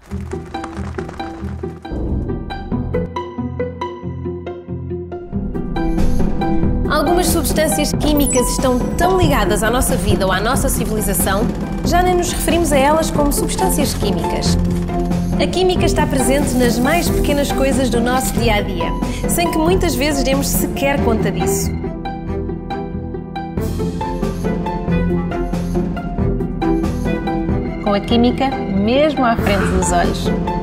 Algumas substâncias químicas estão tão ligadas à nossa vida ou à nossa civilização, já nem nos referimos a elas como substâncias químicas. A química está presente nas mais pequenas coisas do nosso dia-a-dia, sem que muitas vezes demos sequer conta disso. Com a química mesmo à frente dos olhos.